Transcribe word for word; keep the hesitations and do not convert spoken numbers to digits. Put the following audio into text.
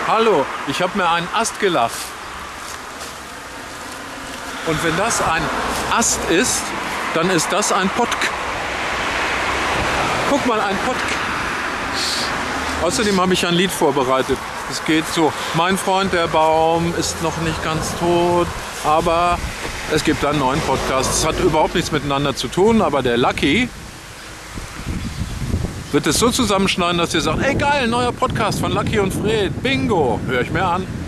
Hallo, ich habe mir einen Ast gelafft. Und wenn das ein Ast ist, dann ist das ein Potk. Guck mal, ein Potk. Außerdem habe ich ein Lied vorbereitet. Es geht so: Mein Freund, der Baum ist noch nicht ganz tot, aber es gibt einen neuen Podcast. Es hat überhaupt nichts miteinander zu tun, aber der Lucky wird es so zusammenschneiden, dass ihr sagt: Ey geil, neuer Podcast von Lucky und Fred. Bingo, höre ich mir an.